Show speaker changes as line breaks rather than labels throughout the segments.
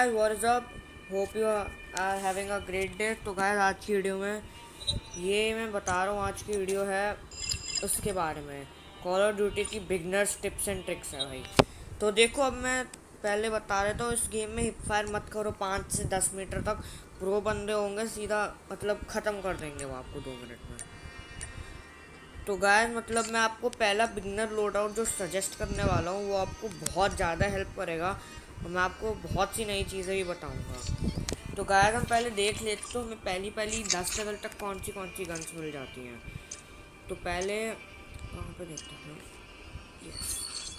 Guys what is up, hope you are having a great day. तो guys आज की video में ये मैं बता रहा हूँ, आज की वीडियो है उसके बारे में, कॉल ऑफ ड्यूटी की बिगनर्स टिप्स एंड ट्रिक्स है भाई। तो देखो, अब मैं पहले बता देता हूँ, इस गेम में हिप फायर मत करो। 5 से 10 मीटर तक प्रो बंदे होंगे, सीधा मतलब ख़त्म कर देंगे वो आपको 2 मिनट में। तो गाइस मतलब मैं आपको पहला बिगनर लोड आउट जो सजेस्ट करने वाला हूँ वो आपको बहुत ज़्यादा हेल्प करेगा और मैं आपको बहुत सी नई चीज़ें भी बताऊँगा। तो गाइस हम पहले देख लेते तो हमें पहली 10 लेवल तक कौन सी गन्स मिल जाती हैं। तो पहले कहाँ पे देखते हैं, यस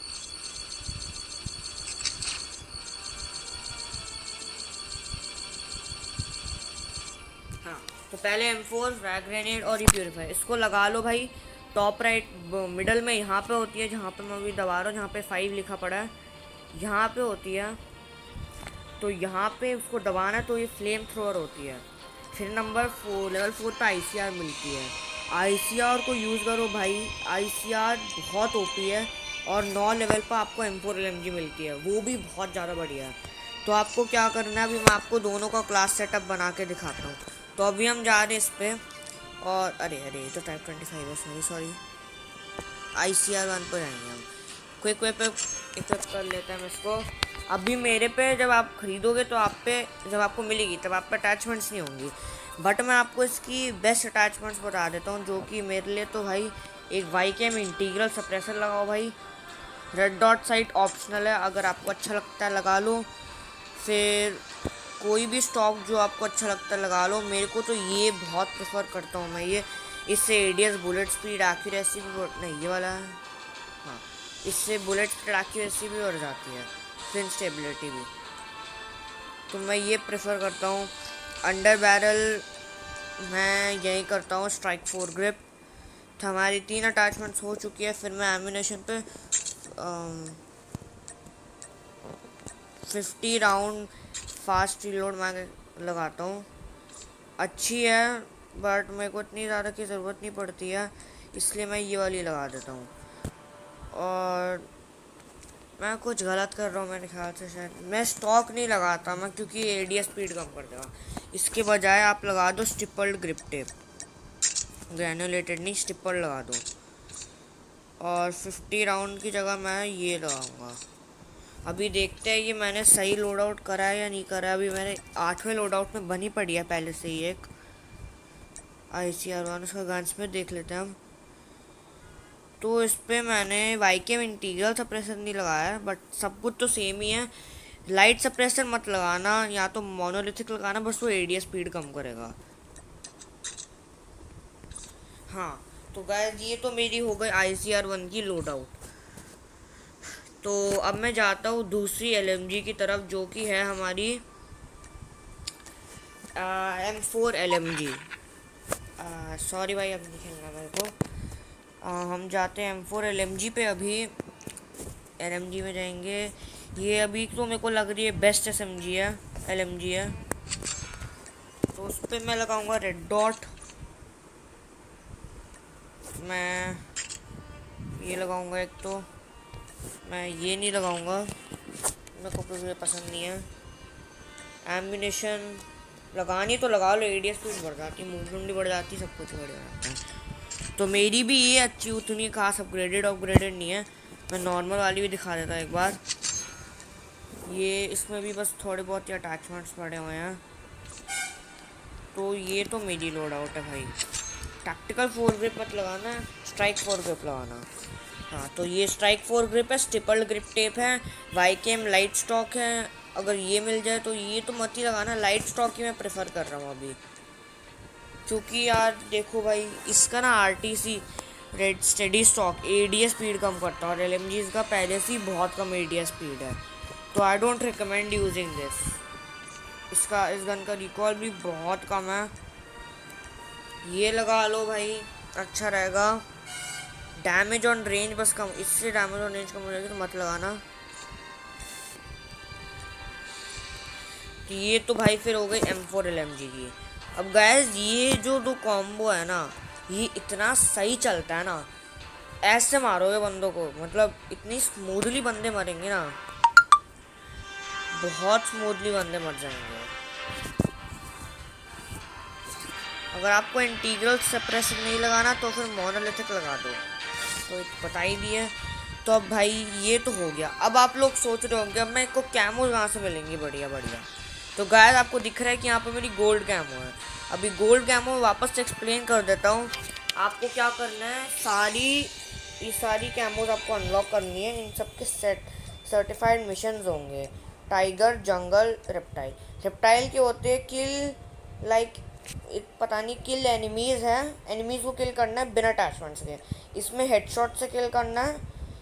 हाँ। तो पहले M4 फ्रैग ग्रेनेड और ये प्यूरीफायर, इसको लगा लो भाई। टॉप राइट मिडल में यहाँ पे होती है, जहाँ पे मैं अभी दबा रहा हूँ, जहाँ पे 5 लिखा पड़ा है, यहाँ पे होती है। तो यहाँ पे उसको दबाना, तो ये फ्लेम थ्रोअर होती है। फिर नंबर 4 लेवल 4 पे ICR मिलती है। ICR को यूज़ करो भाई, ICR बहुत ओपी है। और 9 लेवल पर आपको M4 LMG मिलती है, वो भी बहुत ज़्यादा बढ़िया है। तो आपको क्या करना है, अभी मैं आपको दोनों का क्लास सेटअप बना के दिखाता हूँ। तो अभी हम जा रहे हैं इस पर, और अरे तो टाइप 25 है, सॉरी ICR 1 पर जाएंगे हम। क्विक वेप इक्विप कर लेते हैं हम इसको। अभी मेरे पे जब आप ख़रीदोगे तो आप पे जब आपको मिलेगी तब आप पे अटैचमेंट्स नहीं होंगी, बट मैं आपको इसकी बेस्ट अटैचमेंट्स बता देता हूँ, जो कि मेरे लिए तो भाई एक YKM इंटीग्रल सप्रेसर लगाओ भाई। रेड डॉट साइट ऑप्शनल है, अगर आपको अच्छा लगता है लगा लो। फिर कोई भी स्टॉक जो आपको अच्छा लगता है लगा लो। मेरे को तो ये बहुत प्रेफर करता हूँ मैं ये, इससे ADS बुलेट स्पीड एक्यूरेसी भी नहीं, ये वाला है हाँ, इससे बुलेट स्पीड एक्यूरेसी भी बढ़ जाती है, फिर स्टेबिलिटी भी। तो मैं ये प्रेफर करता हूँ। अंडर बैरल मैं यही करता हूँ, स्ट्राइक 4 ग्रिप। तो हमारी 3 अटैचमेंट्स हो चुकी है। फिर मैं एम्यूनेशन पे 50 राउंड फास्ट रिलोड मैं लगाता हूँ। अच्छी है बट मेरे को इतनी ज़्यादा की ज़रूरत नहीं पड़ती है, इसलिए मैं ये वाली लगा देता हूँ। और मैं कुछ गलत कर रहा हूँ मेरे ख्याल से, शायद मैं स्टॉक नहीं लगाता मैं, क्योंकि ADS स्पीड कम कर देगा। इसके बजाय आप लगा दो स्टिपल्ड ग्रिप टेप, ग्रैनुलेटेड नहीं, स्टिपल्ड लगा दो। और 50 राउंड की जगह मैं ये लगाऊंगा। अभी देखते हैं ये मैंने सही लोड आउट करा है या नहीं करा है। अभी मैंने 8वें लोड आउट में बनी पड़ी है पहले से ही एक ICR 1, उसका गन्स में देख लेते हैं हम। तो इस पर मैंने YKM इंटीग्रल सप्रेसर नहीं लगाया है, बट सब कुछ तो सेम ही है। लाइट सप्रेसर मत लगाना, या तो मोनोलिथिक लगाना, बस वो ADS स्पीड कम करेगा। हाँ तो गाइस ये तो मेरी हो गई ICR 1 की लोड आउट। तो अब मैं जाता हूँ दूसरी LMG की तरफ, जो कि है हमारी M4 LMG। सॉरी भाई, अब नहीं खेलना मेरे को। हम जाते हैं M4 LMG पे। अभी LMG में जाएंगे। ये अभी तो मेरे को लग रही है बेस्ट SMG है, LMG है। तो उस पर मैं लगाऊंगा रेड डॉट। मैं ये लगाऊंगा एक, तो मैं ये नहीं लगाऊंगा, मेरे को मुझे पसंद नहीं है। एम्यूनेशन लगानी तो लगा लो, ADS स्पीड बढ़ जाती, मूवमेंट भी बढ़ जाती, सब कुछ बढ़ जाता है। तो मेरी भी ये अच्छी उतनी खास अपग्रेडेड नहीं है। मैं नॉर्मल वाली भी दिखा देता एक बार। ये इसमें भी बस थोड़े बहुत ही अटैचमेंट्स पड़े हुए हैं। तो ये तो मेरी लोड आउट है भाई। टैक्टिकल 4 ग्रिप मत लगाना, स्ट्राइक 4 ग्रिप लगाना। हाँ तो ये स्ट्राइक 4 ग्रिप है, स्टिपल्ड ग्रिप टेप है, YKM लाइट स्टॉक है। अगर ये मिल जाए तो ये तो मत ही लगाना, लाइट स्टॉक ही मैं प्रेफर कर रहा हूँ अभी। क्योंकि यार देखो भाई, इसका ना RTC red steady stock ADS speed कम करता है, और LMG का पहले से ही बहुत कम ADS स्पीड है। तो I don't recommend using this. इस गन का रिकॉल भी बहुत कम है। ये लगा लो भाई, अच्छा रहेगा। डैमेज ऑन रेंज बस कम, इससे डैमेज ऑन रेंज कम हो जाएगी तो मत लगाना। तो ये तो भाई फिर हो गई M4 LMG की। अब गाइस ये जो दो कॉम्बो है ना, ये इतना सही चलता है ना, ऐसे मारोगे बंदों को, मतलब इतनी स्मूथली बंदे मरेंगे ना, बहुत स्मूथली बंदे मर जाएंगे। अगर आपको इंटीग्रल सेपरेशन नहीं लगाना तो फिर मोनोलिथिक लगा दो, तो बता ही दिए। तो अब भाई ये तो हो गया। अब आप लोग सोच रहे होंगे अब मेरे को कैमो कहाँ से मिलेंगी बढ़िया बढ़िया। तो गाइस आपको दिख रहा है कि यहाँ पे मेरी गोल्ड कैमो है। अभी गोल्ड कैमो वापस से एक्सप्लेन कर देता हूँ। आपको क्या करना है, ये सारी कैमोज आपको अनलॉक करनी है। इन सब के सर्टिफाइड मिशंस होंगे। Tiger, jungle, reptile. रेप्टाइल के होते हैं किल लाइक पता नहीं किल एनिमीज है, एनिमीज को किल करना है बिना अटैचमेंट्स के। इसमें हेडशॉट से किल करना है,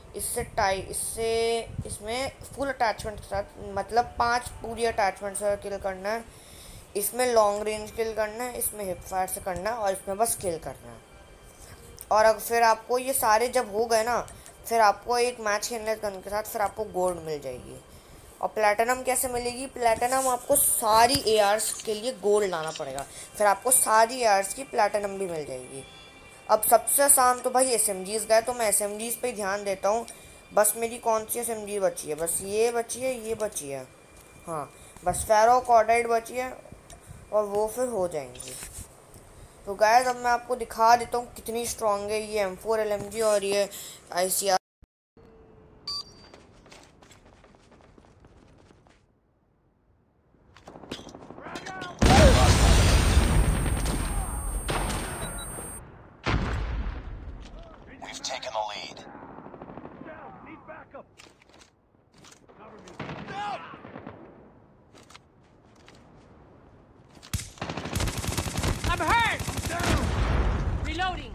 इसमें फुल अटैचमेंट के साथ, मतलब 5 पूरी अटैचमेंट से किल करना है। इसमें लॉन्ग रेंज किल करना है, इसमें हिप फायर से करना है, और इसमें बस किल करना है। और अब फिर आपको ये सारे जब हो गए ना, फिर आपको एक मैच खेलने गन के साथ फिर आपको गोल्ड मिल जाएगी। और प्लेटिनम कैसे मिलेगी, प्लेटिनम आपको सारी एआर्स के लिए गोल्ड लाना पड़ेगा, फिर आपको सारी एआर्स की प्लेटिनम भी मिल जाएगी। अब सबसे आसान तो भाई एसएमजीज गए, तो मैं एसएमजीज पे ध्यान देता हूँ। बस मेरी कौन सी एसएमजी बची है, बस ये बची है, ये बची है, हाँ बस फेरो कॉर्डाइट बची है, और वो फिर हो जाएंगी। तो गाइस अब मैं आपको दिखा देता हूँ कितनी स्ट्रांग है ये M4 LMG और ये ICR।
I'm hurt! Reloading!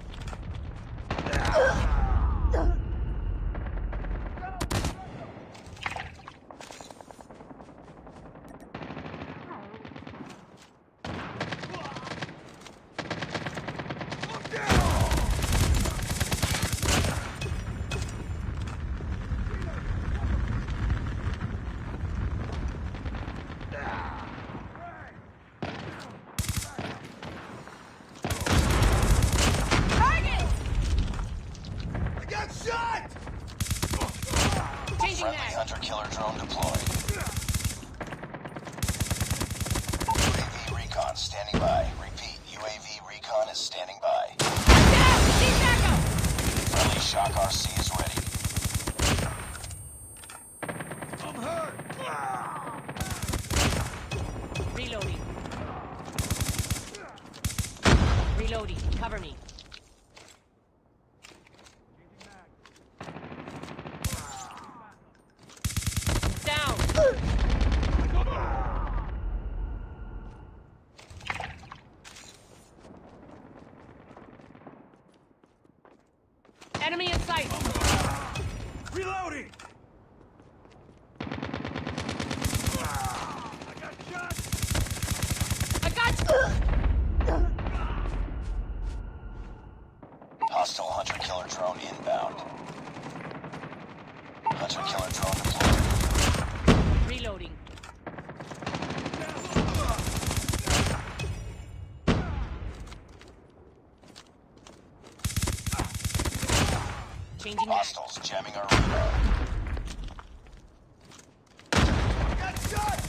Friendly hunter-killer drone deployed. UAV recon standing by. Repeat, UAV recon is standing by.
Down! Need backup!
Friendly Shock RC is ready.
I'm hurt!
Reloading. Reloading. Cover me. Down! Enemy in sight!
Reloading! I got shot!
I got you!
Hostile hunter-killer drone inbound. Hunter-killer drone deployed.
Reloading. Changing mag.
Hostiles jamming our radar.
I got shot!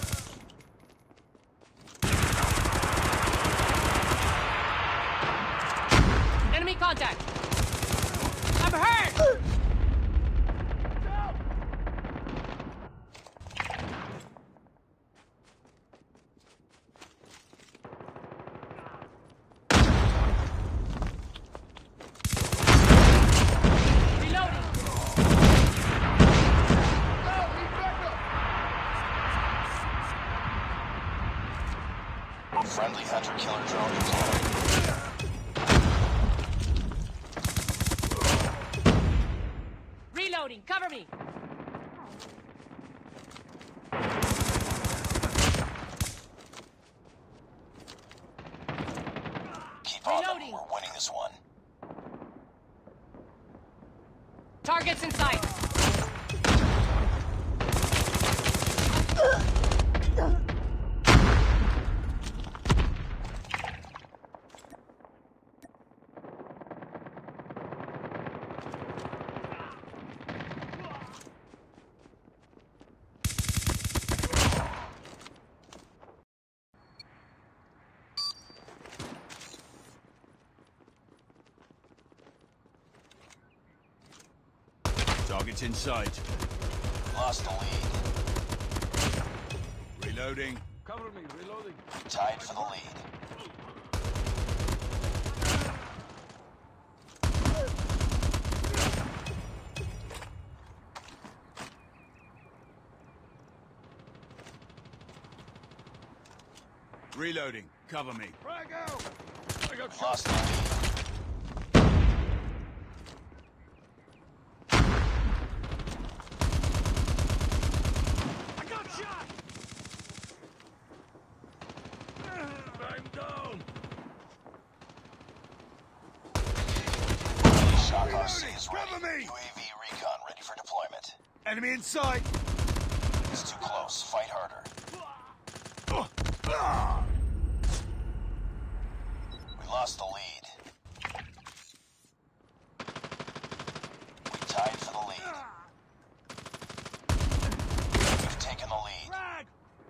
Enemy contact! I'm hurt! Reloading!
Friendly hunter-killer drone deployed.
Reloading! Cover me!
Keep on them.
Reloading.
We're winning this one.
Targets in sight!
Target's in sight.
Lost the lead.
Reloading. Cover me, reloading.
Tied for the lead.
Reloading. Cover me. Frag out! I got
Lost the lead.
I got shot! I'm down.
Shock RC is ready.
Cover me!
UAV recon ready for deployment.
Enemy in sight.
It's too close. Fight harder. We lost the lead. We tied for the lead. We've taken the lead.
Frag!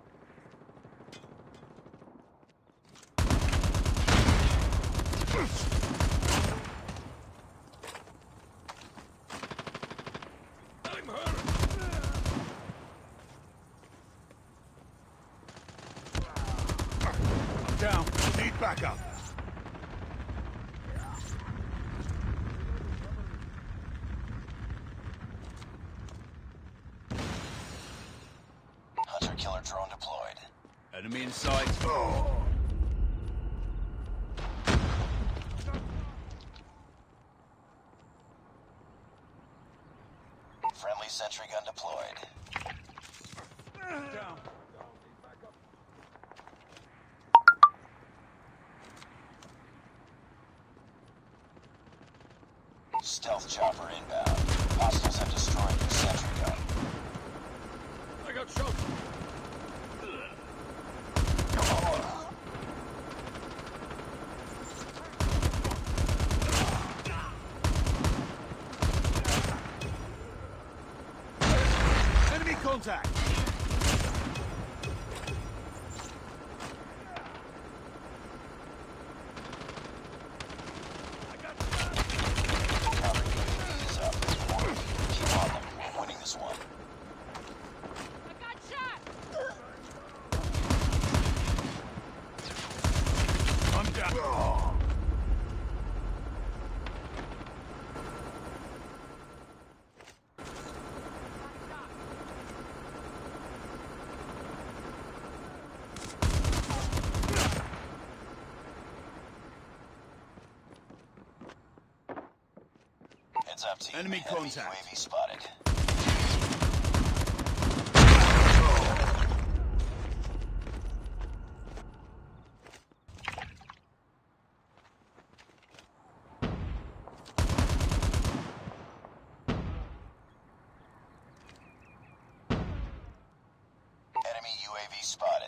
I'm hurt. I'm down. Need backup.
Hunter-killer drone deployed.
Enemy in sight.
Friendly sentry gun deployed.
Down.
Stealth chopper inbound. Hostiles have destroyed your sentry gun.
I got shot. Enemy contact.
Counter UAV is up. Keep on them. We're winning this one.
I got shot!
I'm down.
Heads up, team.
Enemy contact.
UAV spotted. Enemy UAV spotted.